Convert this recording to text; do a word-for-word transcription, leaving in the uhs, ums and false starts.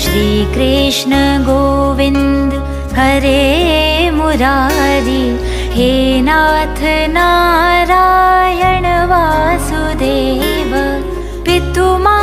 श्रीकृष्ण गोविन्द हरे मुरारी, हे नाथ नारायण वासुदेव पितु मा